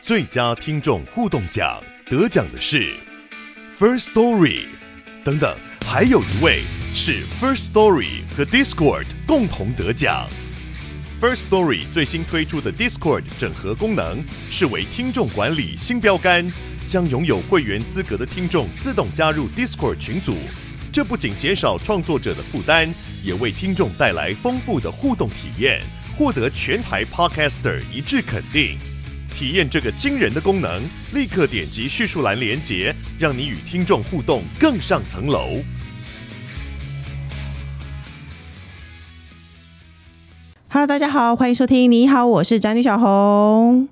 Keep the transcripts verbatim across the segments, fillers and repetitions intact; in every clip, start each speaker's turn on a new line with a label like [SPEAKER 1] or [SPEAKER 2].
[SPEAKER 1] 最佳听众互动奖，得奖的是 First Story 等等，还有一位是 First Story 和 Discord 共同得奖。First Story 最新推出的 Discord 整合功能，是为听众管理新标杆，将拥有会员资格的听众自动加入 Discord 群组。这不仅减少创作者的负担，也为听众带来丰富的互动体验，获得全台 Podcaster 一致肯定。体验这个惊人的功能，立刻点击叙述栏连结，让你与听众互动更上层楼。
[SPEAKER 2] Hello， 大家好，欢迎收听。你好，我是宅女小红。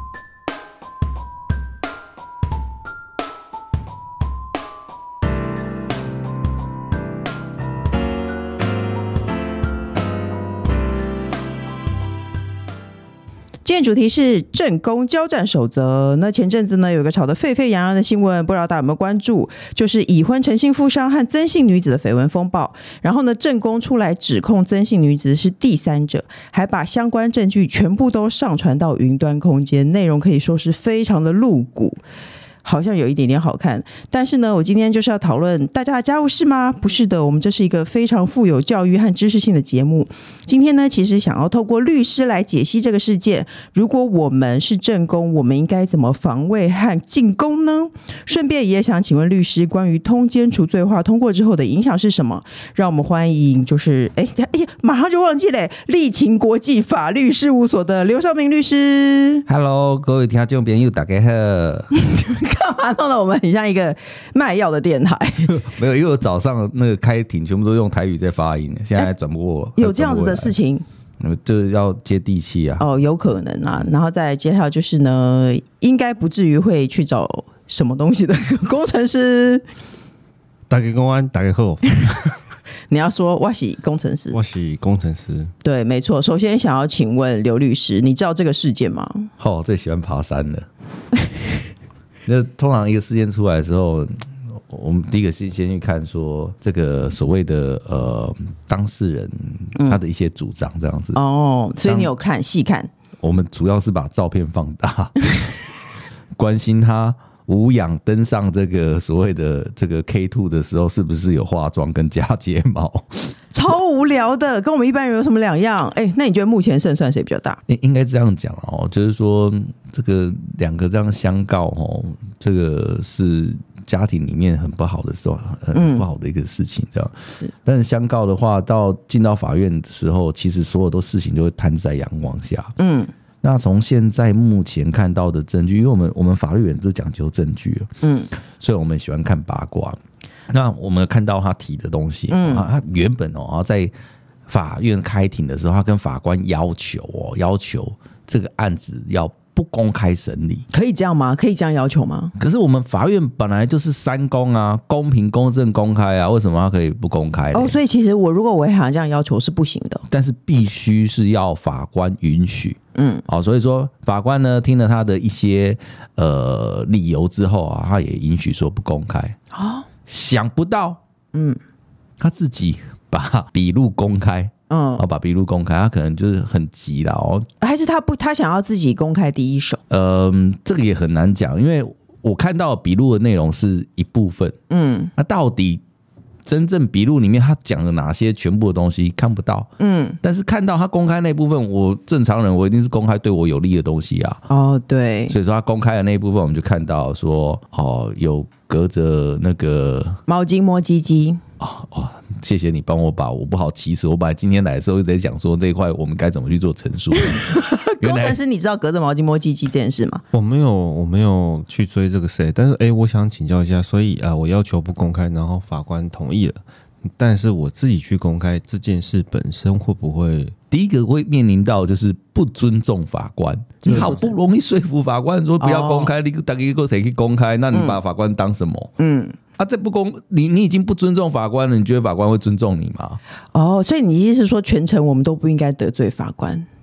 [SPEAKER 2] 今天主题是正宫交战守则。那前阵子呢，有一个吵得沸沸扬扬的新闻，不知道大家有没有关注，就是已婚陈姓富商和曾姓女子的绯闻风暴。然后呢，正宫出来指控曾姓女子是第三者，还把相关证据全部都上传到云端空间，内容可以说是非常的露骨。好像有一点点好看，但是呢，我今天就是要讨论大家的家务事吗？不是的，我们这是一个非常富有教育和知识性的节目。今天呢，其实想要透过律师来解析这个事件。如果我们是正宫，我们应该怎么防卫和进攻呢？顺便也想请问律师，关于通奸除罪化通过之后的影响是什么？让我们欢迎，就是哎哎，马上就忘记了，立勤国际法律事务所的刘绍明律师。
[SPEAKER 3] Hello， 各位听众朋友，大家好。
[SPEAKER 2] 干嘛弄得我们很像一个卖药的电台？
[SPEAKER 3] 没有，因为我早上那个开庭全部都用台语在发音，现在还转不过、欸。
[SPEAKER 2] 有这样子的事情？
[SPEAKER 3] 就要接地气啊。
[SPEAKER 2] 哦，有可能啊。然后再来接下来就是呢，应该不至于会去找什么东西的工程师。
[SPEAKER 4] 大家公安，大家好。
[SPEAKER 2] 你要说我是工程师，
[SPEAKER 4] 我是工程师。
[SPEAKER 2] 对，没错。首先想要请问刘律师，你知道这个事件吗？
[SPEAKER 3] 哦，我最喜欢爬山了。那通常一个事件出来的时候，我们第一个先先去看说这个所谓的呃当事人他的一些主张这样子、
[SPEAKER 2] 嗯、哦，所以你有看细看？
[SPEAKER 3] 我们主要是把照片放大，关心他无氧登上这个所谓的这个 K 二 的时候，是不是有化妆跟加睫毛？
[SPEAKER 2] 超无聊的，跟我们一般人有什么两样？哎、欸，那你觉得目前胜算谁比较大？
[SPEAKER 3] 应该这样讲哦，就是说这个两个这样相告哦，这个是家庭里面很不好的时候，很不好的一个事情，这样。是，但是相告的话，到进到法院的时候，其实所有的事情就会摊在阳光下。嗯。那从现在目前看到的证据，因为我们我们法律人都讲究证据，嗯，所以我们喜欢看八卦。那我们看到他提的东西，嗯，他原本哦，在法院开庭的时候，他跟法官要求哦，要求这个案子要不公开审理，
[SPEAKER 2] 可以这样吗？可以这样要求吗？
[SPEAKER 3] 可是我们法院本来就是三公啊，公平、公正、公开啊，为什么他可以不公开？
[SPEAKER 2] 哦，所以其实我如果违反这样要求是不行的，
[SPEAKER 3] 但是必须是要法官允许。嗯，好，所以说法官呢听了他的一些呃理由之后啊，他也允许说不公开。哦，想不到，嗯，他自己把笔录公开。嗯，把笔录公开，他可能就是很急了哦，
[SPEAKER 2] 还是他不，他想要自己公开第一手？
[SPEAKER 3] 嗯，这个也很难讲，因为我看到笔录的内容是一部分，嗯，那到底真正笔录里面他讲了哪些全部的东西看不到，嗯，但是看到他公开那部分，我正常人我一定是公开对我有利的东西啊，
[SPEAKER 2] 哦，对，
[SPEAKER 3] 所以说他公开的那一部分，我们就看到说，哦，有隔着那个
[SPEAKER 2] 毛巾摸鸡鸡。
[SPEAKER 3] 哦哦，谢谢你帮我把我不好起始。我本来今天来的时候一直在讲说这一块我们该怎么去做陈述。
[SPEAKER 2] 工程师，你知道隔着毛巾摸鸡鸡这件事吗？
[SPEAKER 4] 我没有，我没有去追这个谁，但是哎、欸，我想请教一下，所以啊、呃，我要求不公开，然后法官同意了，但是我自己去公开这件事本身会不会？
[SPEAKER 3] 第一个会面临到就是不尊重法官，你好不容易说服法官说不要公开，你大家个谁去公开？那你把法官当什么？嗯。啊，这不公，你你已经不尊重法官了，你觉得法官会尊重你吗？
[SPEAKER 2] 哦，所以你意思是说，全程我们都不应该得罪法官？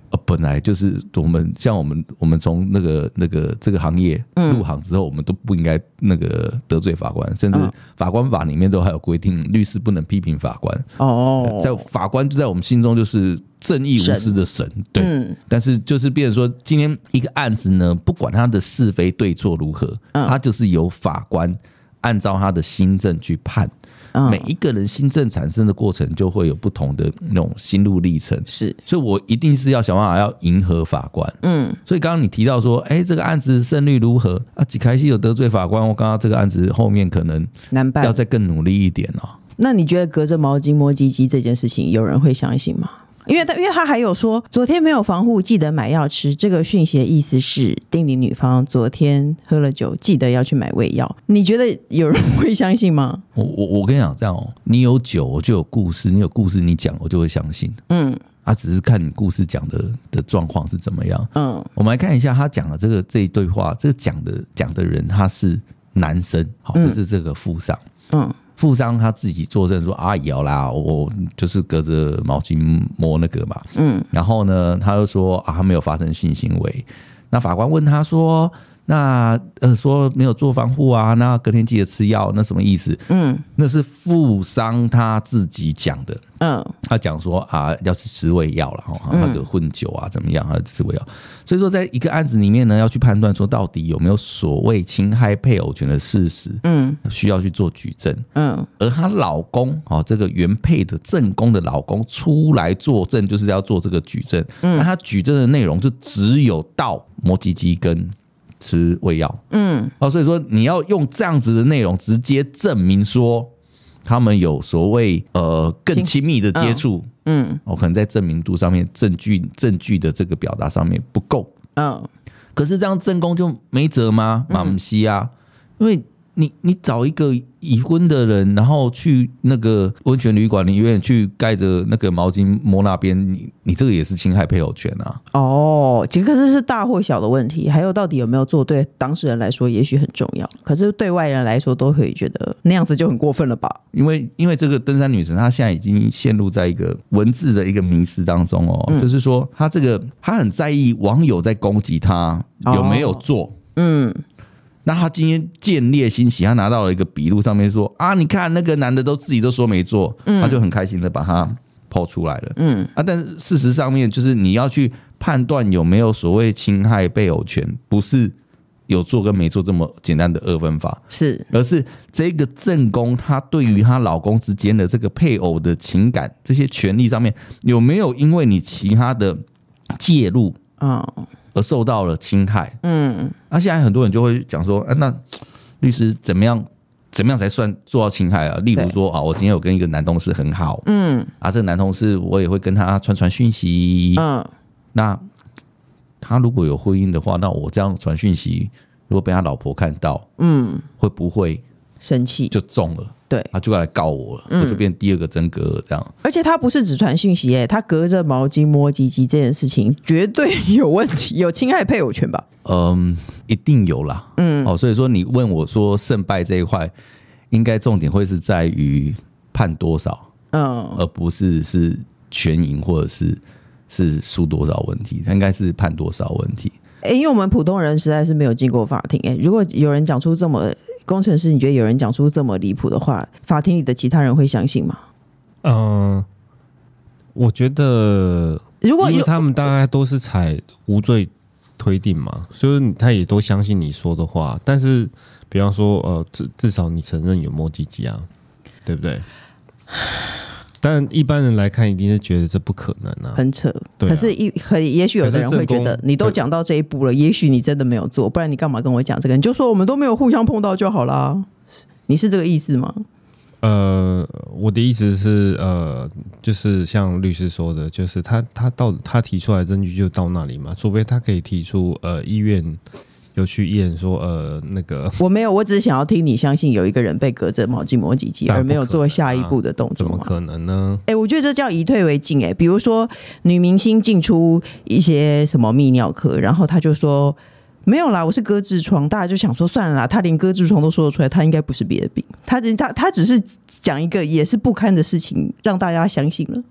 [SPEAKER 3] 呃，本来就是我们像我们我们从那个那个这个行业入行之后，我们都不应该那个得罪法官，甚至法官法里面都还有规定，律师不能批评法官。哦，在法官就在我们心中就是正义无私的神，对。嗯、但是就是变成说，今天一个案子呢，不管他的是非对错如何，嗯、他就是由法官按照他的心证去判。每一个人心证产生的过程就会有不同的那种心路历程，是，所以我一定是要想办法要迎合法官。嗯，所以刚刚你提到说，哎、欸，这个案子胜率如何啊？几开始有得罪法官，我刚刚这个案子后面可能难办，要再更努力一点哦。
[SPEAKER 2] 那你觉得隔着毛巾摸鸡鸡这件事情，有人会相信吗？因为他因为他还有说昨天没有防护，记得买药吃。这个讯息的意思是叮咛女方昨天喝了酒，记得要去买胃药。你觉得有人会相信吗？
[SPEAKER 3] 我我我跟你讲这样哦，你有酒我就有故事，你有故事你讲我就会相信。嗯，啊，只是看你故事讲的的状况是怎么样。嗯，我们来看一下他讲的这个这一对话，这个讲的讲的人他是男生，好，就是这个富商。嗯。富商他自己作证说啊，有啦，我就是隔着毛巾摸那个嘛，嗯，然后呢，他就说啊，他没有发生性行为。那法官问他说，那呃说没有做防护啊，那隔天记得吃药，那什么意思？嗯，那是富商他自己讲的，嗯，他讲说啊，要是吃胃药了，那个混酒啊怎么样，他吃胃药。所以说，在一个案子里面呢，要去判断说到底有没有所谓侵害配偶权的事实，嗯，需要去做举证，嗯，而她老公哦，这个原配的正宫的老公出来作证，就是要做这个举证，嗯，那他举证的内容就只有到摸鸡鸡跟吃胃药，嗯，哦，所以说你要用这样子的内容直接证明说他们有所谓呃更亲密的接触。嗯，我、哦、可能在证明度上面，证据证据的这个表达上面不够。嗯，可是这样正宫就没辙吗？嘛不是啊，因为你你找一个已婚的人，然后去那个温泉旅馆里面去盖着那个毛巾摸那边，你你这个也是侵害配偶权啊。
[SPEAKER 2] 哦，其实可是是大或小的问题，还有到底有没有做，对当事人来说也许很重要，可是对外人来说都会觉得那样子就很过分了吧？因为
[SPEAKER 3] 因为这个登山女神她现在已经陷入在一个文字的一个迷思当中哦，嗯、就是说她这个她很在意网友在攻击她有没有做，哦、嗯。那他今天见猎心喜，他拿到了一个笔录，上面说啊，你看那个男的都自己都说没做，嗯、他就很开心的把他抛出来了。嗯啊，但是事实上面就是你要去判断有没有所谓侵害配偶权，不是有做跟没做这么简单的二分法，是，而是这个正宫她对于她老公之间的这个配偶的情感这些权利上面有没有因为你其他的介入啊？哦而受到了侵害，嗯，那现在很多人就会讲说，啊、那律师怎么样，怎么样才算做到侵害啊？例如说啊，我今天有跟一个男同事很好，嗯，啊，这个男同事我也会跟他传传讯息，嗯，那他如果有婚姻的话，那我这样传讯息，如果被他老婆看到，嗯，会不会
[SPEAKER 2] 生气
[SPEAKER 3] 就中了？
[SPEAKER 2] 对，
[SPEAKER 3] 他就要来告我了，嗯、我就变第二个真格尔这样。
[SPEAKER 2] 而且他不是只传讯息耶，他隔着毛巾摸鸡鸡这件事情绝对有问题，有侵害配偶权吧？
[SPEAKER 3] 嗯，一定有啦。嗯，哦，所以说你问我说胜败这一块，应该重点会是在于判多少，嗯，而不是是全赢或者是是输多少问题，它应该是判多少问题。
[SPEAKER 2] 欸、因为我们普通人实在是没有经过法庭、欸、如果有人讲出这么工程师，你觉得有人讲出这么离谱的话，法庭里的其他人会相信吗？
[SPEAKER 4] 嗯、呃，我觉得如果因为他们大概都是采无罪推定嘛，所以他也都相信你说的话。但是比方说呃，至至少你承认有摸鸡鸡啊，对不对？但一般人来看，一定是觉得这不可能啊，
[SPEAKER 2] 很扯。啊、可是一，可也许有的人会觉得，你都讲到这一步了，也许你真的没有做，不然你干嘛跟我讲这个？你就说我们都没有互相碰到就好啦。你是这个意思吗？
[SPEAKER 4] 呃，我的意思是，呃，就是像律师说的，就是他他到他提出来的证据就到那里嘛，除非他可以提出呃医院有去验说呃那个
[SPEAKER 2] 我没有，我只是想要听你相信有一个人被隔着毛巾摸鸡鸡，而没有做下一步的动作吗？
[SPEAKER 4] 怎么可能呢？
[SPEAKER 2] 哎、欸，我觉得这叫以退为进。哎、欸，比如说女明星进出一些什么泌尿科，然后他就说没有啦，我是割痔疮，大家就想说算了啦，他连割痔疮都说得出来，他应该不是别的病，他他他只是讲一个也是不堪的事情，让大家相信了。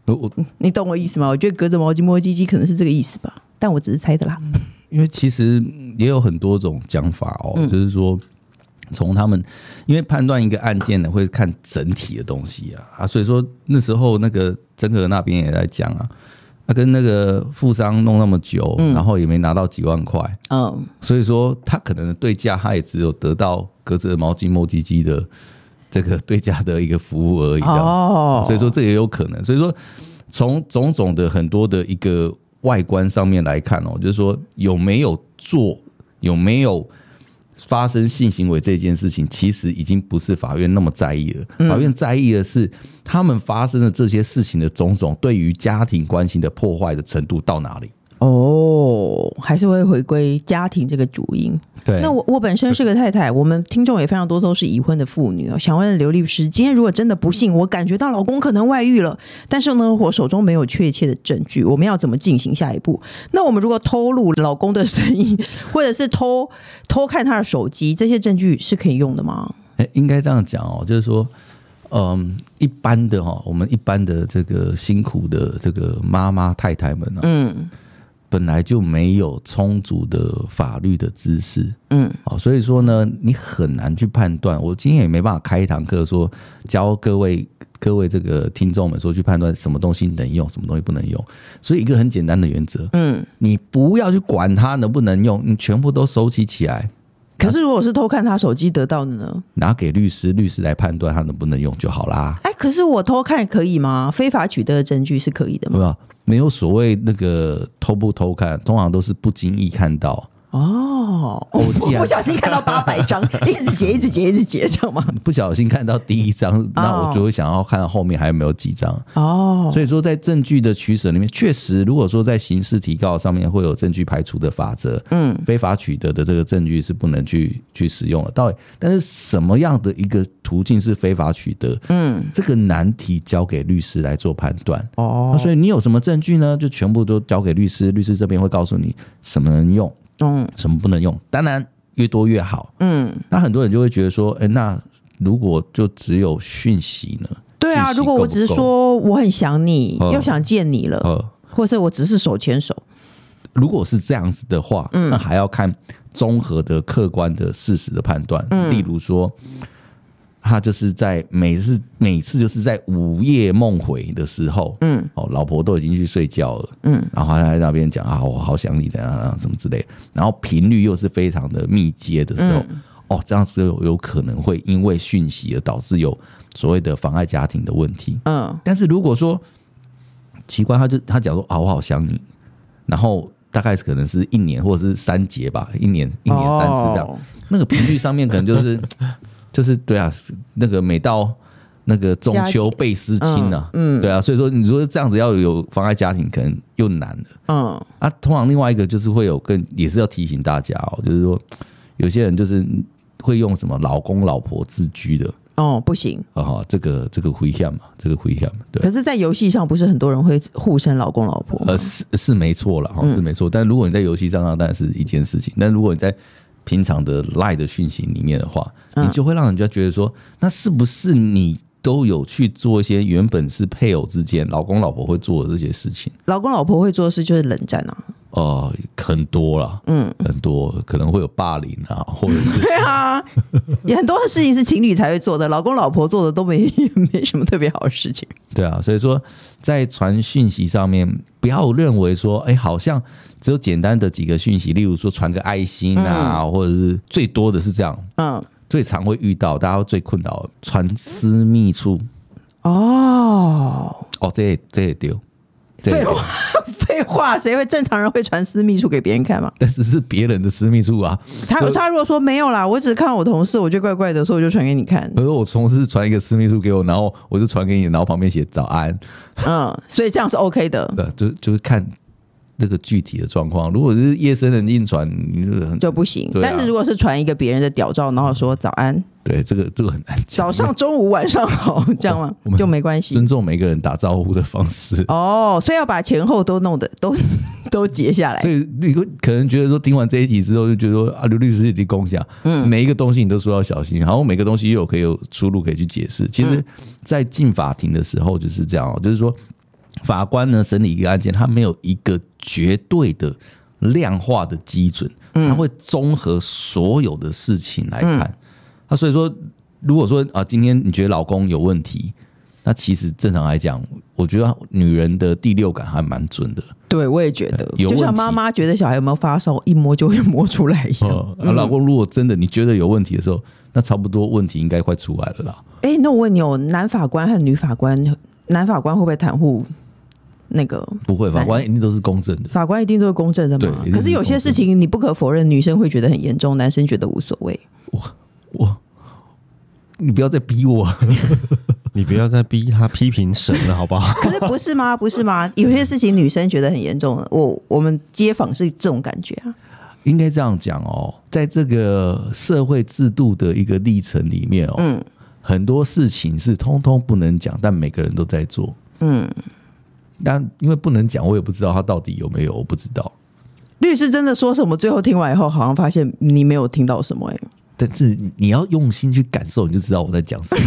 [SPEAKER 2] 我你懂我意思吗？我觉得隔着毛巾摸鸡鸡可能是这个意思吧，但我只是猜的啦。
[SPEAKER 3] 嗯、因为其实也有很多种讲法哦，嗯、就是说从他们因为判断一个案件呢，会看整体的东西啊啊，所以说那时候那个真和那边也在讲啊。他跟那个富商弄那么久，嗯、然后也没拿到几万块，嗯，所以说他可能对价他也只有得到隔着毛巾摸鸡鸡的这个对价的一个服务而已，哦，所以说这也有可能。所以说从种种的很多的一个外观上面来看哦，就是说有没有做，有没有发生性行为这件事情，其实已经不是法院那么在意了。嗯、法院在意的是他们发生的这些事情的种种对于家庭关系的破坏的程度到哪里。
[SPEAKER 2] 哦，还是会回归家庭这个主因。对，那我我本身是个太太，我们听众也非常多都是已婚的妇女哦。想问刘律师，今天如果真的不幸我感觉到老公可能外遇了，但是呢我手中没有确切的证据，我们要怎么进行下一步？那我们如果偷录老公的声音，或者是偷偷看他的手机，这些证据是可以用的吗？
[SPEAKER 3] 欸、应该这样讲哦，就是说，嗯，一般的哈，我们一般的这个辛苦的这个妈妈太太们啊，嗯。本来就没有充足的法律的知识，嗯，所以说呢，你很难去判断。我今天也没办法开一堂课说教各位各位这个听众们说去判断什么东西能用，什么东西不能用。所以一个很简单的原则，嗯，你不要去管它能不能用，你全部都收集起来。
[SPEAKER 2] 可是如果是偷看他手机得到的呢？
[SPEAKER 3] 拿给律师，律师来判断他能不能用就好啦。
[SPEAKER 2] 哎，可是我偷看可以吗？非法取得的证据是可以的吗？
[SPEAKER 3] 没有所谓那个偷不偷看，通常都是不经意看到。
[SPEAKER 2] 哦，我不小心看到八百张，一直截，一直截，一直截，这样吗？
[SPEAKER 3] 不小心看到第一张，那我就会想要看到后面还有没有几张。哦，所以说在证据的取舍里面，确实，如果说在刑事提告上面会有证据排除的法则，嗯，非法取得的这个证据是不能去去使用的。到底，但是什么样的一个途径是非法取得？嗯，这个难题交给律师来做判断。哦，所以你有什么证据呢？就全部都交给律师，律师这边会告诉你什么能用。嗯，什么不能用？当然越多越好。嗯，那很多人就会觉得说，哎、欸，那如果就只有讯息呢？
[SPEAKER 2] 对啊，如果我只是说我很想你，又想见你了，呃、或者我只是手牵手，
[SPEAKER 3] 如果是这样子的话，嗯、那还要看综合的客观的事实的判断。嗯、例如说，他就是在每次每次就是在午夜梦回的时候，嗯，哦，老婆都已经去睡觉了，嗯，然后他在那边讲啊，我好想你的啊，什么之类的，然后频率又是非常的密接的时候，嗯、哦，这样子有有可能会因为讯息而导致有所谓的妨碍家庭的问题，嗯，但是如果说奇怪，他就他讲说啊，我好想你，然后大概可能是一年或者是三节吧，一年一年三次这样，哦、那个频率上面可能就是。就是对啊，那个每到那个中秋倍思亲啊，嗯，对啊，所以说你说这样子要有妨碍家庭，可能又难了，嗯，啊，通常另外一个就是会有更也是要提醒大家哦，就是说有些人就是会用什么老公老婆自居的，
[SPEAKER 2] 哦，不行
[SPEAKER 3] 啊、哦，这个这个危险嘛，这个危险嘛，对。
[SPEAKER 2] 可是，在游戏上不是很多人会互称老公老婆吗？
[SPEAKER 3] 呃，是是没错啦，是没错，嗯、但如果你在游戏上，当然是一件事情，但如果你在平常的 LINE 的讯息里面的话，你就会让人家觉得说，那是不是你都有去做一些原本是配偶之间老公老婆会做的这些事情？
[SPEAKER 2] 老公老婆会做的事就是冷战啊。
[SPEAKER 3] 哦、呃，很多啦，嗯，很多可能会有霸凌啊，或者是
[SPEAKER 2] 对啊，也很多的事情是情侣才会做的，老公老婆做的都没没什么特别好的事情。
[SPEAKER 3] 对啊，所以说在传讯息上面，不要认为说，哎、欸，好像只有简单的几个讯息，例如说传个爱心啊，嗯、或者是最多的是这样，嗯，最常会遇到，大家最困扰传私密处。哦，哦，这这也丢。
[SPEAKER 2] 废话，废话，谁会正常人会传私密处给别人看吗？
[SPEAKER 3] 但是是别人的私密处啊。
[SPEAKER 2] 他他如果说没有啦，我只是看到我同事，我觉得怪怪的，所以我就传给你看。
[SPEAKER 3] 可是我同事传一个私密处给我，然后我就传给你，然后旁边写早安。
[SPEAKER 2] 嗯，所以这样是 OK 的。
[SPEAKER 3] 对，就就是看这个具体的状况。如果是夜深人静传，你就很
[SPEAKER 2] 就不行。啊、但是如果是传一个别人的屌照，然后说早安。
[SPEAKER 3] 对，这个这个很难讲。
[SPEAKER 2] 早上、中午、晚上好，这样吗？就没关系。
[SPEAKER 3] 尊重每个人打招呼的方式。
[SPEAKER 2] 哦，所以要把前后都弄的都都截下来。
[SPEAKER 3] 所以你可能觉得说，听完这一集之后，就觉得说啊，刘律师已经共享，嗯，每一个东西你都说要小心，然后每个东西又有可以有出路可以去解释。其实，在进法庭的时候就是这样哦，就是说。 法官呢审理一个案件，他没有一个绝对的量化的基准，他会综合所有的事情来看。嗯那所以说，如果说啊，今天你觉得老公有问题，那其实正常来讲，我觉得女人的第六感还蛮准的。
[SPEAKER 2] 对，我也觉得，就像妈妈觉得小孩有没有发烧，一摸就会摸出来一样。
[SPEAKER 3] 哦啊、老公如果真的你觉得有问题的时候，那差不多问题应该快出来了啦。
[SPEAKER 2] 哎，那我问你哦，男法官和女法官，男法官会不会袒护？那个
[SPEAKER 3] 不会，法官一定都是公正的，
[SPEAKER 2] 法官一定都是公正的嘛。可是有些事情你不可否认，女生会觉得很严重，男生觉得无所谓。
[SPEAKER 3] 我我，你不要再逼我，
[SPEAKER 4] 你不要再逼他批评神了，好不好？
[SPEAKER 2] 可是不是吗？不是吗？有些事情女生觉得很严重，我我们街访是这种感觉啊。
[SPEAKER 3] 应该这样讲哦，在这个社会制度的一个历程里面哦，嗯，很多事情是通通不能讲，但每个人都在做，嗯。但因为不能讲，我也不知道他到底有没有，我不知道。
[SPEAKER 2] 律师真的说什么？最后听完以后，好像发现你没有听到什么哎、欸。
[SPEAKER 3] 但是你要用心去感受，你就知道我在讲什么。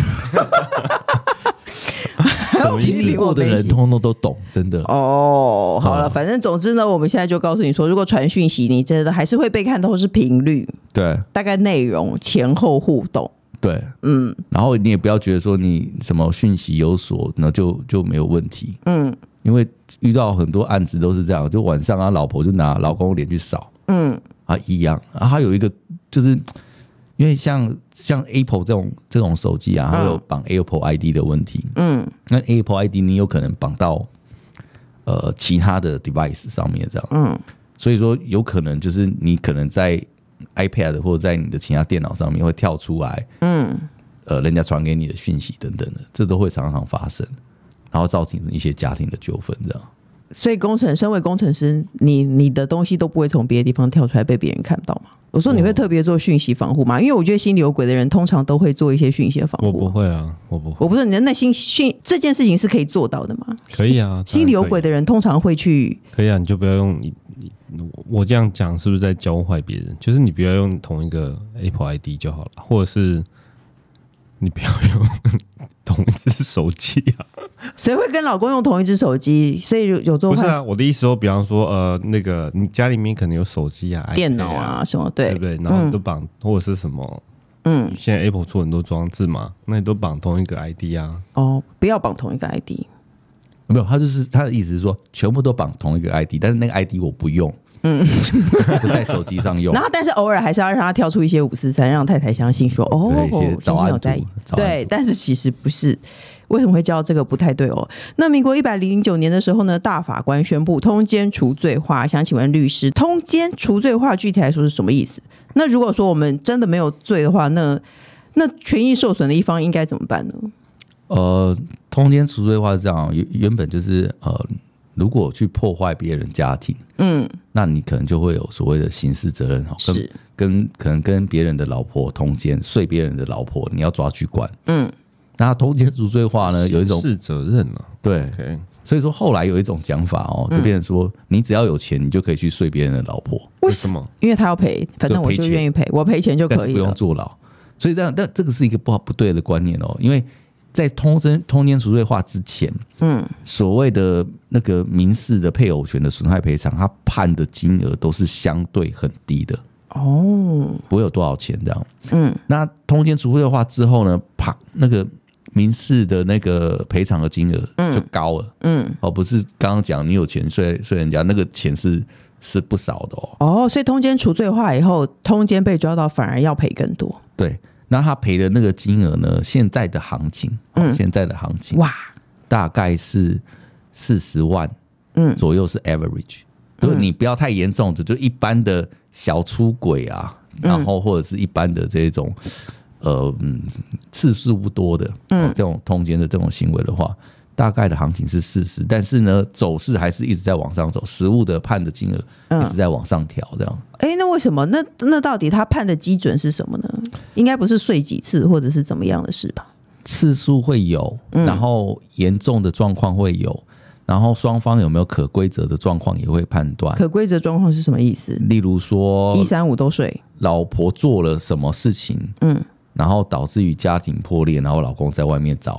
[SPEAKER 3] 经历过的人，通通都懂，真的。
[SPEAKER 2] 哦，好了，反正总之呢，我们现在就告诉你说，如果传讯息，你真的还是会被看透是频率，
[SPEAKER 3] 对，
[SPEAKER 2] 大概内容前后互动。
[SPEAKER 3] 对，嗯，然后你也不要觉得说你什么讯息有锁，那就就没有问题，嗯。因为遇到很多案子都是这样，就晚上啊，老婆就拿老公脸去扫，嗯，啊一样。然后还有一个就是，因为像像 Apple 这种这种手机啊，它有绑 Apple I D 的问题，嗯，那 Apple I D 你有可能绑到呃其他的 device 上面这样，嗯，所以说有可能就是你可能在 iPad 或者在你的其他电脑上面会跳出来，嗯，呃，人家传给你的讯息等等的，这都会常常发生。然后造成一些家庭的纠纷，这样。
[SPEAKER 2] 所以工程，身为工程师，你你的东西都不会从别的地方跳出来被别人看到吗？我说你会特别做讯息防护吗？因为我觉得心里有鬼的人通常都会做一些讯息的防护。
[SPEAKER 4] 我不会啊，我不会。
[SPEAKER 2] 我不是你的那心讯这件事情是可以做到的吗？
[SPEAKER 4] 可以啊，
[SPEAKER 2] 心里有鬼的人通常会去。
[SPEAKER 4] 可以啊，你就不要用你你我这样讲是不是在教坏别人？就是你不要用同一个 Apple I D 就好了，或者是你不要用同一只手机啊。
[SPEAKER 2] 谁会跟老公用同一只手机？所以有做
[SPEAKER 4] 不是啊？我的意思说，比方说，呃，那个你家里面可能有手机啊、
[SPEAKER 2] 电脑啊什么，对
[SPEAKER 4] 对不对？然后你都绑、嗯、或者是什么，嗯，现在 Apple 出很多装置嘛，那你都绑同一个 I D 啊。
[SPEAKER 2] 哦，不要绑同一个 I D。
[SPEAKER 3] 没有，他就是他的意思是说，全部都绑同一个 I D， 但是那个 I D 我不用。嗯，不在手机上用。
[SPEAKER 2] 然后，但是偶尔还是要让他跳出一些五四三，让太太相信说，哦，先生有在意。对，但是其实不是。为什么会教这个不太对哦？那民国一百零九年的时候呢，大法官宣布通奸除罪化。想请问律师，通奸除罪化具体来说是什么意思？那如果说我们真的没有罪的话，那那权益受损的一方应该怎么办呢？
[SPEAKER 3] 呃，通奸除罪化是这样，原本就是呃。如果去破坏别人家庭，嗯，那你可能就会有所谓的刑事责任，跟跟可能跟别人的老婆通奸，睡别人的老婆，你要抓去关，嗯。那通奸除罪化呢，有一种
[SPEAKER 4] 刑事责任啊，
[SPEAKER 3] 对， okay. 所以说后来有一种讲法哦，就变成说，嗯、你只要有钱，你就可以去睡别人的老婆。
[SPEAKER 2] 为什么？因为他要赔，反正我就愿意赔，我赔钱就可以了，
[SPEAKER 3] 但是不用坐牢。所以这样，但这个是一个不好不对的观念哦，因为。在通奸通奸除罪化之前，嗯，所谓的那个民事的配偶权的损害赔偿，他判的金额都是相对很低的哦，不会有多少钱这样。嗯，那通奸除罪化之后呢，啪，那个民事的那个赔偿的金额就高了，嗯，哦，不是刚刚讲你有钱睡睡人家，那个钱是是不少的哦。
[SPEAKER 2] 哦，所以通奸除罪化以后，通奸被抓到反而要赔更多。
[SPEAKER 3] 对。那他赔的那个金额呢？现在的行情，嗯、现在的行情哇，大概是四十万，嗯，左右是 average。就是你不要太严重的，就一般的小出轨啊，嗯、然后或者是一般的这种，呃，嗯，次数不多的，嗯，这种通奸的这种行为的话，大概的行情是四十，但是呢，走势还是一直在往上走，实务的判的金额一直在往上调，这样。
[SPEAKER 2] 哎、欸，那为什么？那那到底他判的基准是什么呢？应该不是睡几次或者是怎么样的事吧？
[SPEAKER 3] 次数会有，然后严重的状况会有，然后双方有没有可规则的状况也会判断。
[SPEAKER 2] 可规则状况是什么意思？
[SPEAKER 3] 例如说，
[SPEAKER 2] 一三五都睡，
[SPEAKER 3] 老婆做了什么事情，嗯，然后导致于家庭破裂，然后老公在外面找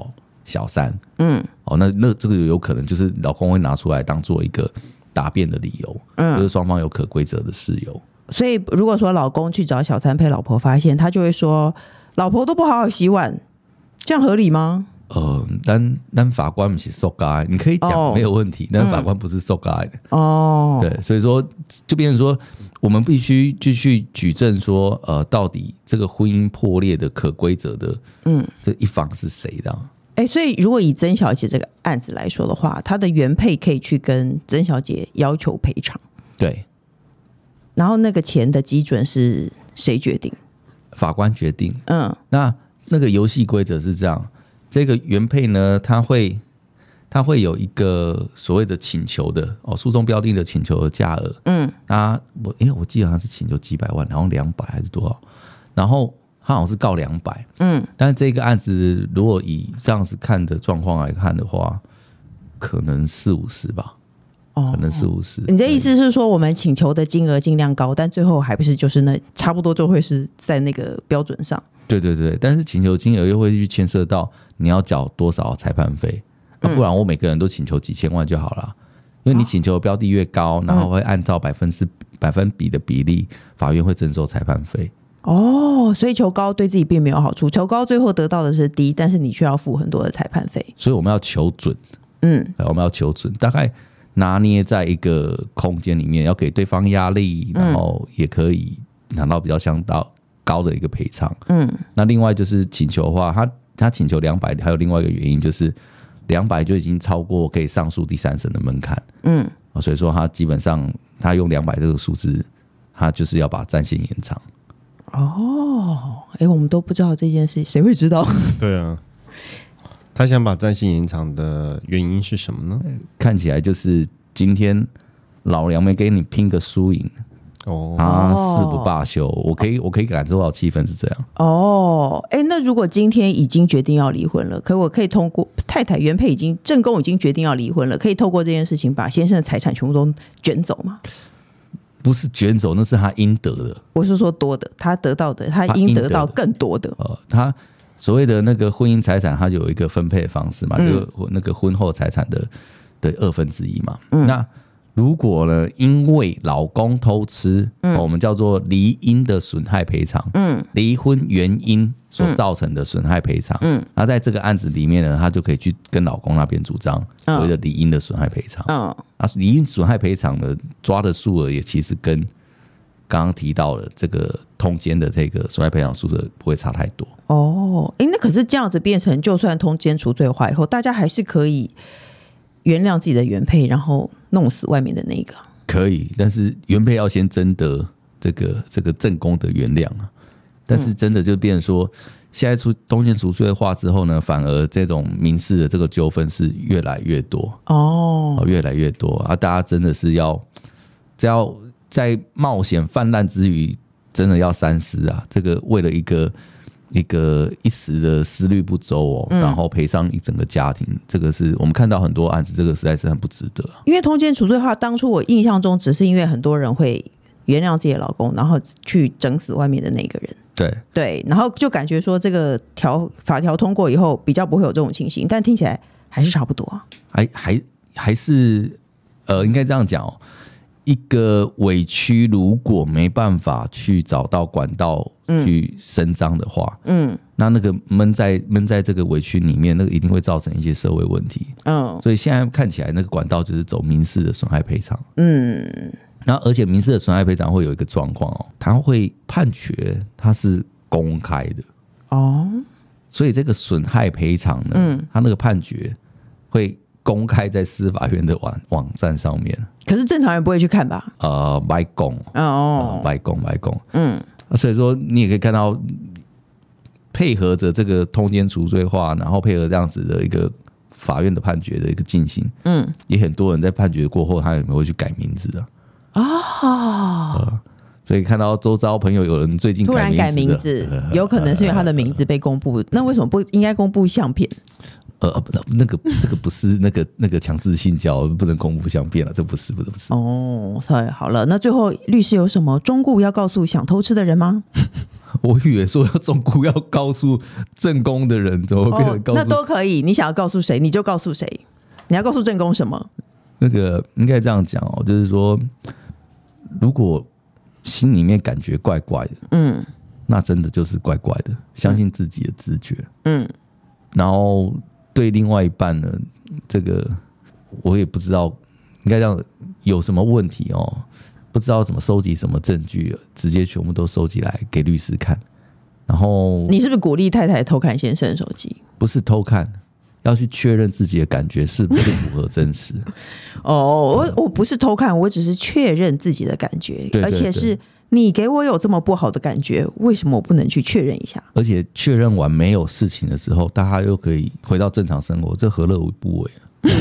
[SPEAKER 3] 小三，
[SPEAKER 2] 嗯，
[SPEAKER 3] 哦，那那这个有可能就是老公会拿出来当做一个答辩的理由，嗯，就是双方有可归责的事由。
[SPEAKER 2] 所以如果说老公去找小三陪老婆发现，他就会说老婆都不好好洗碗，这样合理吗？
[SPEAKER 3] 呃，但但法官不是受该，你可以讲、哦、没有问题，但法官不是受该的哦。对，所以说就变成说，我们必须继续举证说，呃，到底这个婚姻破裂的可归责的，嗯，这一方是谁的？
[SPEAKER 2] 哎、欸，所以如果以曾小姐这个案子来说的话，她的原配可以去跟曾小姐要求赔偿，
[SPEAKER 3] 对。
[SPEAKER 2] 然后那个钱的基准是谁决定？
[SPEAKER 3] 法官决定。
[SPEAKER 2] 嗯，
[SPEAKER 3] 那那个游戏规则是这样。这个原配呢，他会他会有一个所谓的请求的哦，诉讼标定的请求的价额，嗯，他我因为我记得好像是请求几百万，然后两百还是多少，然后他好像是告两百，嗯，但是这个案子如果以这样子看的状况来看的话，可能四五十吧，哦，可能四五十。
[SPEAKER 2] 你的意思是说，我们请求的金额尽量高，但最后还不是就是那差不多就会是在那个标准上。
[SPEAKER 3] 对对对，但是请求金额又会去牵涉到你要缴多少裁判费，嗯啊、不然我每个人都请求几千万就好了。因为你请求的标的越高，然后会按照百分之百分比的比例，法院会征收裁判费。
[SPEAKER 2] 哦，所以求高对自己并没有好处，求高最后得到的是低，但是你却要付很多的裁判费。
[SPEAKER 3] 所以我们要求准，嗯，我们要求准，大概拿捏在一个空间里面，要给对方压力，然后也可以拿到比较相当高的一个赔偿，嗯，那另外就是请求的话，他他请求两百，还有另外一个原因就是两百就已经超过可以上诉第三审的门槛，嗯，所以说他基本上他用两百这个数字，他就是要把战线延长。
[SPEAKER 2] 哦，哎、欸，我们都不知道这件事，谁会知道？
[SPEAKER 4] 对啊，他想把战线延长的原因是什么呢？
[SPEAKER 3] 看起来就是今天老娘没给你拼个输赢。哦，他誓不罢休，我可以，我可以感受到气氛是这样。
[SPEAKER 2] 哦，哎、欸，那如果今天已经决定要离婚了，可我可以通过太太原配已经正宫已经决定要离婚了，可以透过这件事情把先生的财产全部都卷走吗？
[SPEAKER 3] 不是卷走，那是他应得的。
[SPEAKER 2] 我是说多的，他得到的，他应得到更多的。
[SPEAKER 3] 呃，他所谓的那个婚姻财产，他就有一个分配的方式嘛，嗯、就那个婚后财产的的二分之一嘛。嗯、那如果呢，因为老公偷吃，嗯、我们叫做离因的损害赔偿，嗯，离婚原因所造成的损害赔偿，嗯，那在这个案子里面呢，他就可以去跟老公那边主张所谓的离因的损害赔偿，嗯，啊，离因损害赔偿的抓的数额也其实跟刚刚提到的这个通奸的这个损害赔偿数额不会差太多。
[SPEAKER 2] 哦，哎、欸，那可是这样子变成，就算通奸除罪化以后，大家还是可以原谅自己的原配，然后弄死外面的那个，可
[SPEAKER 3] 以，但是原配要先征得这个这个正宫的原谅啊。但是真的就变成说，现在出通奸除罪化之后呢，反而这种民事的这个纠纷是越来越多哦，越来越多啊！大家真的是要，只要在冒险泛滥之余，真的要三思啊！这个为了一个。一个一时的思虑不周哦，然后赔上一整个家庭，嗯、这个是我们看到很多案子，这个实在是很不值得。
[SPEAKER 2] 因为通奸除罪化，当初我印象中只是因为很多人会原谅自己的老公，然后去整死外面的那个人。
[SPEAKER 3] 对
[SPEAKER 2] 对，然后就感觉说这个条法条通过以后，比较不会有这种情形，但听起来还是差不多啊。
[SPEAKER 3] 还还还是呃，应该这样讲哦。一个委屈如果没办法去找到管道去伸张的话，嗯，那那个闷在闷在这个委屈里面，那个一定会造成一些社会问题。嗯，所以现在看起来那个管道就是走民事的损害赔偿。嗯，然后而且民事的损害赔偿会有一个状况哦，它会判决它是公开的哦，所以这个损害赔偿呢，嗯，它那个判决会公开在司法院的网网站上面。
[SPEAKER 2] 可是正常人不会去看吧？
[SPEAKER 3] 呃，白公哦，白公白公，嗯，所以说你也可以看到，配合着这个通奸除罪化，然后配合这样子的一个法院的判决的一个进行，嗯，也很多人在判决过后，他有没有会去改名字啊？哦、呃，所以看到周遭朋友有人最近
[SPEAKER 2] 突然改名字，有可能是因为他的名字被公布，那为什么不应该公布相片？
[SPEAKER 3] 呃，那个这个不是那个那个强制性交，不能公布相片了，这不是不是不是。
[SPEAKER 2] 哦，sorry，好了，那最后律师有什么忠告要告诉想偷吃的人吗？
[SPEAKER 3] 我以为说要中蛊要告诉正宫的人，怎么变成告诉、
[SPEAKER 2] 哦、那都可以，你想要告诉谁你就告诉谁。你要告诉正宫什么？
[SPEAKER 3] 那个应该这样讲哦，就是说，如果心里面感觉怪怪的，嗯，那真的就是怪怪的，相信自己的直觉，嗯，然后对另外一半呢，这个我也不知道应该这样有什么问题哦，不知道怎么收集什么证据，直接全部都收集来给律师看。然后
[SPEAKER 2] 你是不是鼓励太太偷看先生的手机？
[SPEAKER 3] 不是偷看，要去确认自己的感觉是不是符合真实。
[SPEAKER 2] 哦，我我不是偷看，我只是确认自己的感觉，对对对，而且是你给我有这么不好的感觉，为什么我不能去确认一下？
[SPEAKER 3] 而且确认完没有事情的时候，大家又可以回到正常生活，这何乐而不为啊？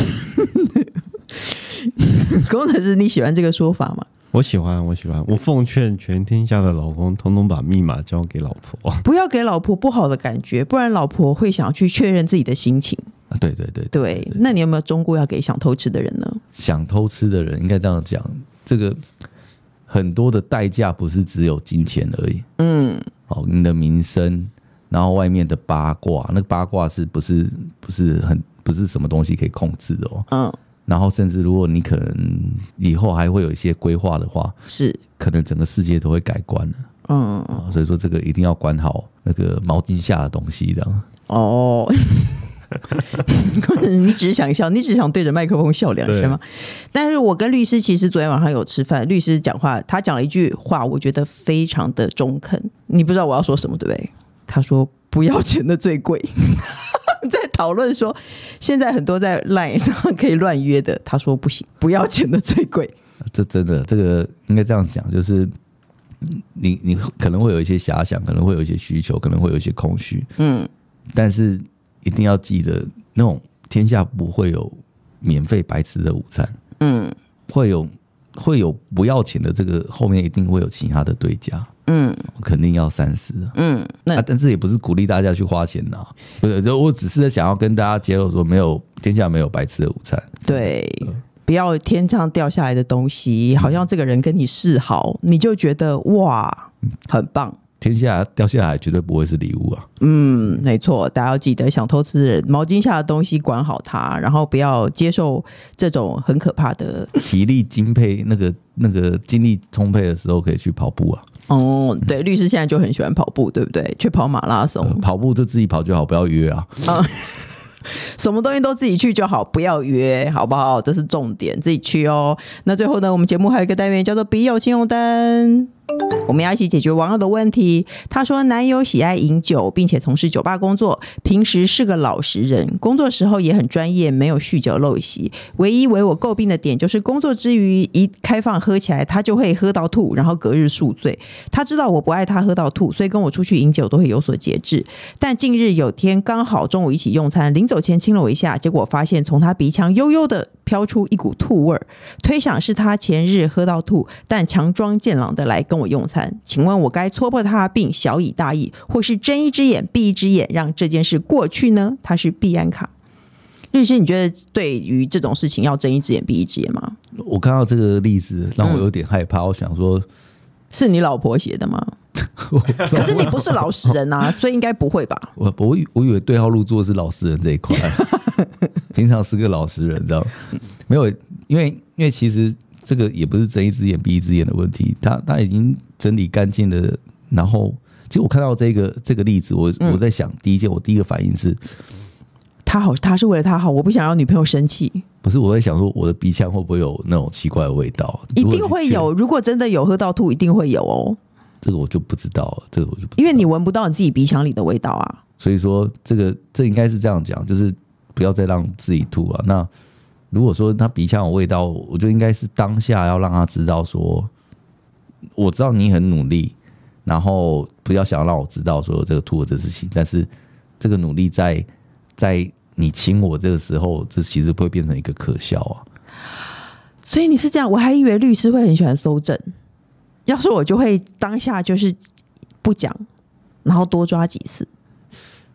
[SPEAKER 2] 工程师，你喜欢这个说法吗？
[SPEAKER 4] 我喜欢，我喜欢。我奉劝全天下的老公，统统把密码交给老婆，
[SPEAKER 2] 不要给老婆不好的感觉，不然老婆会想要去确认自己的心情。
[SPEAKER 3] 啊、对对 对, 对,
[SPEAKER 2] 对, 对，那你有没有忠告要给想偷吃的人呢？
[SPEAKER 3] 想偷吃的人应该这样讲，这个很多的代价不是只有金钱而已。嗯，哦，你的名声，然后外面的八卦，那个八卦是不是不是很不是什么东西可以控制的哦？嗯。然后甚至如果你可能以后还会有一些规划的话，是可能整个世界都会改观了。嗯、哦，所以说这个一定要管好那个毛巾下的东西，这样。哦，
[SPEAKER 2] 你只是想笑，你只想对着麦克风笑两声吗？但是我跟律师其实昨天晚上有吃饭，律师讲话，他讲了一句话，我觉得非常的中肯。你不知道我要说什么，对不对？他说：“不要钱的最贵。”在讨论说现在很多在 LINE 上可以乱约的，他说不行，不要钱的最贵。
[SPEAKER 3] 这真的，这个应该这样讲，就是你你可能会有一些遐想，可能会有一些需求，可能会有一些空虚，嗯，但是一定要记得，那种天下不会有免费白吃的午餐，嗯，会有会有不要钱的，这个后面一定会有其他的对价。嗯，肯定要三思。嗯，那、啊、但是也不是鼓励大家去花钱呐、啊，不是，我只是想要跟大家揭露说，没有天下没有白吃的午餐。
[SPEAKER 2] 对，嗯、不要天上掉下来的东西，好像这个人跟你示好，你就觉得哇，很棒。
[SPEAKER 3] 天下掉下来绝对不会是礼物啊。
[SPEAKER 2] 嗯，没错，大家要记得，想偷吃的人，毛巾下的东西管好它，然后不要接受这种很可怕的。
[SPEAKER 3] 体力精沛，那个那个精力充沛的时候，可以去跑步啊。
[SPEAKER 2] 哦，对，律师现在就很喜欢跑步，对不对？去跑马拉松，
[SPEAKER 3] 呃、跑步就自己跑就好，不要约啊。嗯，
[SPEAKER 2] 什么东西都自己去就好，不要约，好不好？这是重点，自己去哦。那最后呢，我们节目还有一个单元叫做笔友青红灯。我们要一起解决网友的问题。他说男友喜爱饮酒，并且从事酒吧工作，平时是个老实人，工作时候也很专业，没有酗酒陋习。唯一为我诟病的点就是工作之余一开放喝起来，他就会喝到吐，然后隔日宿醉。他知道我不爱他喝到吐，所以跟我出去饮酒都会有所节制。但近日有天刚好中午一起用餐，临走前亲了我一下，结果发现从他鼻腔悠悠的飘出一股吐味，推想是他前日喝到吐，但强装健朗的来跟我用餐。请问我该戳破他并小以大义，或是睁一只眼闭一只眼，让这件事过去呢？他是毕安卡律师，你觉得对于这种事情要睁一只眼闭一只眼吗？
[SPEAKER 3] 我看到这个例子让我有点害怕，嗯、我想说
[SPEAKER 2] 是你老婆写的吗？可是你不是老实人啊，所以应该不会吧？
[SPEAKER 3] 我我我以为对号入座是老实人这一块，平常是个老实人，知道没有？因为因为其实这个也不是睁一只眼闭一只眼的问题，他他已经整理干净了。然后，其实我看到这个这个例子，我我在想，第一件我第一个反应是，
[SPEAKER 2] 他好，他是为了他好，我不想让女朋友生气。
[SPEAKER 3] 不是，我在想说，我的鼻腔会不会有那种奇怪的味道？
[SPEAKER 2] 一定会有，如果真的有喝到吐，一定会有哦。
[SPEAKER 3] 这个我就不知道了，这个我就不知道，
[SPEAKER 2] 因为你闻不到你自己鼻腔里的味道啊。
[SPEAKER 3] 所以说，这个这应该是这样讲，就是不要再让自己吐了。那如果说他鼻腔有味道，我就应该是当下要让他知道说，我知道你很努力，然后不要想让我知道说这个吐的这事情，但是这个努力在在你亲我这个时候，这其实会变成一个可笑啊。
[SPEAKER 2] 所以你是这样，我还以为律师会很喜欢搜证。要是我就会当下就是不讲，然后多抓几次。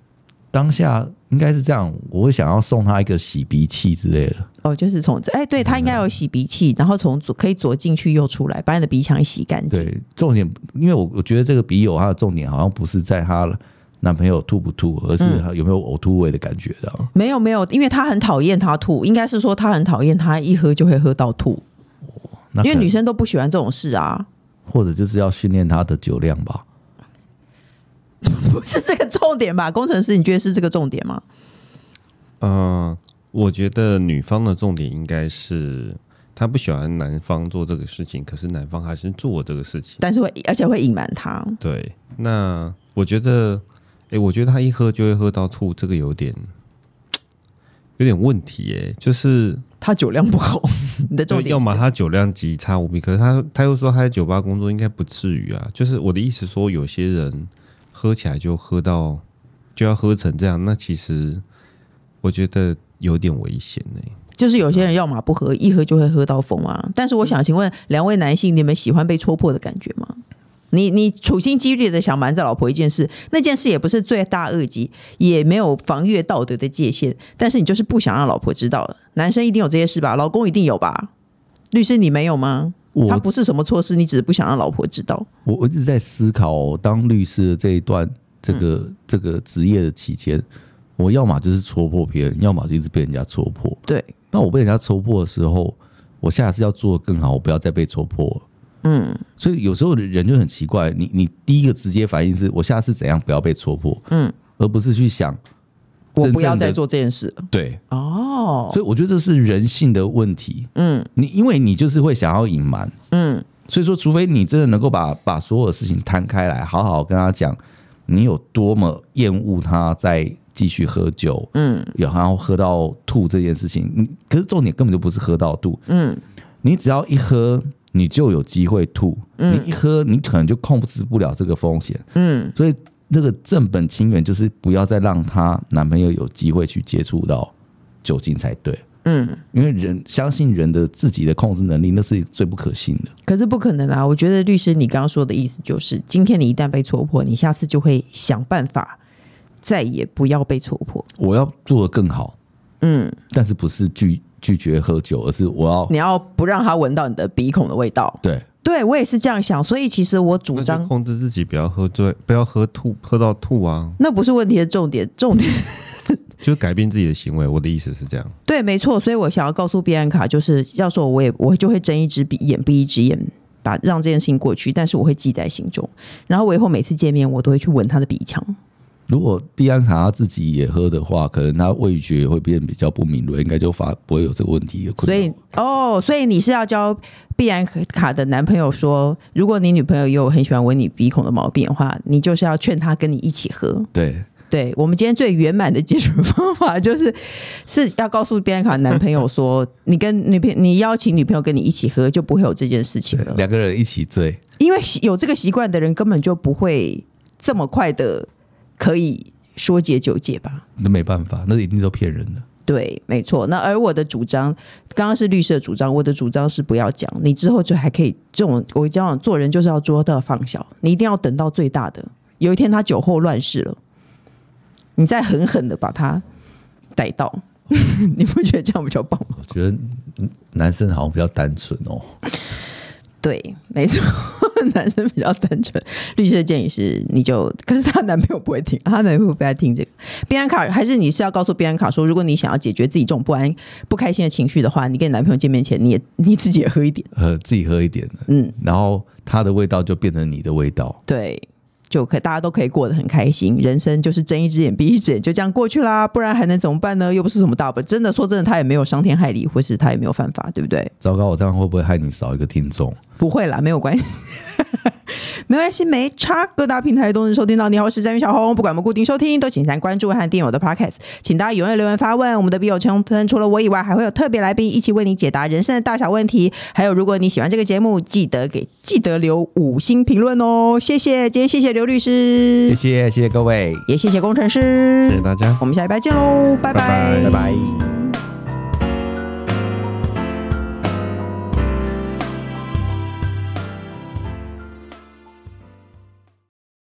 [SPEAKER 3] 当下应该是这样，我会想要送他一个洗鼻器之类的。
[SPEAKER 2] 哦，就是从哎，对他应该有洗鼻器，然后从左可以左进去右出来，把你的鼻腔洗干净。
[SPEAKER 3] 对，重点，因为我我觉得这个笔友他的重点好像不是在他男朋友吐不吐，而是有没有呕吐味的感觉的、嗯。
[SPEAKER 2] 没有没有，因为他很讨厌他吐，应该是说他很讨厌他一喝就会喝到吐。哦、因为女生都不喜欢这种事啊。
[SPEAKER 3] 或者就是要训练他的酒量吧。
[SPEAKER 2] 不是这个重点吧？工程师，你觉得是这个重点吗？
[SPEAKER 4] 嗯、呃，我觉得女方的重点应该是她不喜欢男方做这个事情，可是男方还是做这个事情，
[SPEAKER 2] 但是会而且会隐瞒他。
[SPEAKER 4] 对，那我觉得，哎、欸，我觉得他一喝就会喝到吐，这个有点有点问题耶、欸，就是
[SPEAKER 2] 他酒量不好。你的重点是
[SPEAKER 4] 要么他酒量极差无比，可是他他又说他在酒吧工作，应该不至于啊。就是我的意思说，有些人喝起来就喝到就要喝成这样，那其实我觉得有点危险呢、欸。
[SPEAKER 2] 就是有些人要么不喝，一喝就会喝到疯啊。但是我想请问两位男性，你们喜欢被戳破的感觉吗？你你处心积虑的想瞒着老婆一件事，那件事也不是罪大恶极，也没有防越道德的界限，但是你就是不想让老婆知道了。男生一定有这些事吧？老公一定有吧？律师你没有吗？他不是什么错事，你只是不想让老婆知道。
[SPEAKER 3] 我我一直在思考、哦，当律师的这一段这个、嗯、这个职业的期间，我要么就是戳破别人，要么就一直被人家戳破。
[SPEAKER 2] 对，
[SPEAKER 3] 那我被人家戳破的时候，我下次要做得更好，我不要再被戳破了。嗯，所以有时候人就很奇怪，你你第一个直接反应是我下次怎样不要被戳破，嗯，而不是去想
[SPEAKER 2] 我不要再做这件事了。
[SPEAKER 3] 对，
[SPEAKER 2] 哦，
[SPEAKER 3] 所以我觉得这是人性的问题。嗯，你因为你就是会想要隐瞒，嗯，所以说除非你真的能够把把所有的事情摊开来，好好跟他讲你有多么厌恶他在继续喝酒，嗯，然后喝到吐这件事情。可是重点根本就不是喝到吐，嗯，你只要一喝。你就有机会吐、嗯，你一喝，你可能就控制不了这个风险，嗯，所以这个正本清源就是不要再让她男朋友有机会去接触到酒精才对，嗯，因为人相信人的自己的控制能力，那是最不可信的。
[SPEAKER 2] 可是不可能啊！我觉得律师你刚刚说的意思就是，今天你一旦被戳破，你下次就会想办法再也不要被戳破。
[SPEAKER 3] 我要做得更好，嗯，但是不是拒。拒绝喝酒，而是我要
[SPEAKER 2] 你要不让他闻到你的鼻孔的味道。
[SPEAKER 3] 对，
[SPEAKER 2] 对我也是这样想，所以其实我主张
[SPEAKER 4] 控制自己不要喝醉，不要喝吐，喝到吐啊。
[SPEAKER 2] 那不是问题的重点，重点
[SPEAKER 4] 就是改变自己的行为。我的意思是这样。
[SPEAKER 2] 对，没错。所以我想要告诉比安卡，就是要说我也我就会睁一只眼闭一只眼，把让这件事情过去，但是我会记在心中。然后我以后每次见面，我都会去闻他的鼻腔。
[SPEAKER 3] 如果毕安卡他自己也喝的话，可能他味觉也会变比较不敏锐，应该就发不会有这个问题的困扰。
[SPEAKER 2] 所以哦，所以你是要教毕安卡的男朋友说，如果你女朋友也有很喜欢闻你鼻孔的毛病的话，你就是要劝他跟你一起喝。
[SPEAKER 3] 对。
[SPEAKER 2] 对，我们今天最圆满的解决方法就是是要告诉毕安卡男朋友说，你跟女朋友，你邀请女朋友跟你一起喝，就不会有这件事情了。
[SPEAKER 3] 两个人一起醉，
[SPEAKER 2] 因为有这个习惯的人根本就不会这么快的可以说解就解吧？
[SPEAKER 3] 那没办法，那一定都骗人的。
[SPEAKER 2] 对，没错。那而我的主张，刚刚是律师的主张，我的主张是不要讲，你之后就还可以这种，我讲做人就是要做到放小，你一定要等到最大的，有一天他酒后乱事了。你再狠狠的把他逮到，你不觉得这样比较棒吗？
[SPEAKER 3] 我觉得男生好像比较单纯哦。
[SPEAKER 2] 对，没错，男生比较单纯。律师的建议是，你就，可是她男朋友不会听，她男朋友不爱听这个。比安卡，还是你是要告诉比安卡说，如果你想要解决自己这种不安、不开心的情绪的话，你跟你男朋友见面前，你也你自己也喝一点，
[SPEAKER 3] 呃，自己喝一点，嗯，然后他的味道就变成你的味道，
[SPEAKER 2] 对。就可大家都可以过得很开心，人生就是睁一只眼闭一只眼，就这样过去啦，不然还能怎么办呢？又不是什么大不了，真的说真的，他也没有伤天害理，或是他也没有犯法，对不对？
[SPEAKER 3] 糟糕，我这样会不会害你少一个听众？
[SPEAKER 2] 不会啦，没有关系。没关系，没差。各大平台都能收听到。你好，我是詹宇小红。不管我们固定收听，都请参关注和订阅我的 podcast。请大家踊跃留言发问。我们的笔友成分除了我以外，还会有特别来宾一起为你解答人生的大小问题。还有，如果你喜欢这个节目，记得给记得留五星评论哦。谢谢，今天谢谢刘律师，
[SPEAKER 3] 谢谢谢谢各位，
[SPEAKER 2] 也谢谢工程师，
[SPEAKER 4] 谢谢大家。
[SPEAKER 2] 我们下礼拜见喽，拜拜，
[SPEAKER 3] 拜拜。